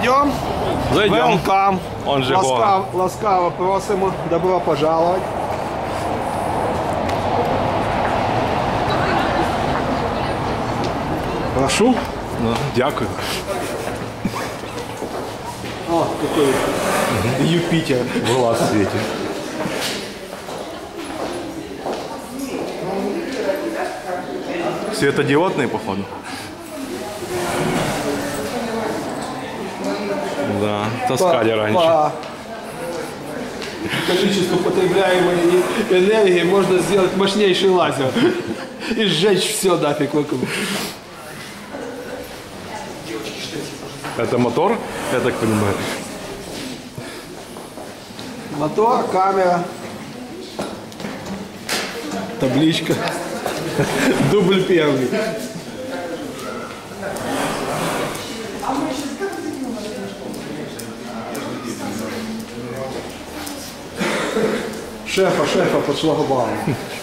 Зайдем? Зайдем. Welcome. Он же Гоа. Ласкаво просимо. Добро пожаловать. Прошу. Ну, дякую. О, какой Юпитер. Глаз светит. Светодиодный, походу. Да, таскали раньше. По количеству потребляемой энергии можно сделать мощнейший лазер и сжечь все нафиг вокруг. Это мотор, я так понимаю. Мотор, камера, табличка, дубль первый. Шефа под шлагбаумом.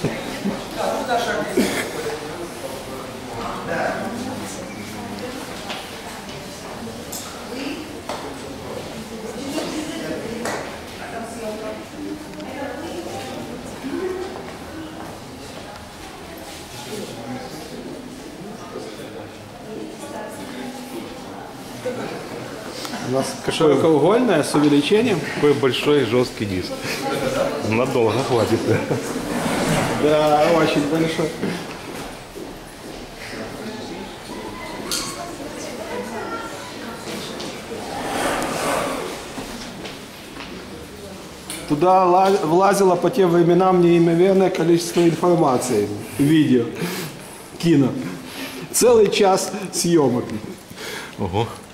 У нас широкоугольная с увеличением. Такой большой жесткий диск. Надолго хватит. Да, очень большой. Туда влазило по тем временам неимоверное количество информации, видео, кино. Целый час съемок. Ого.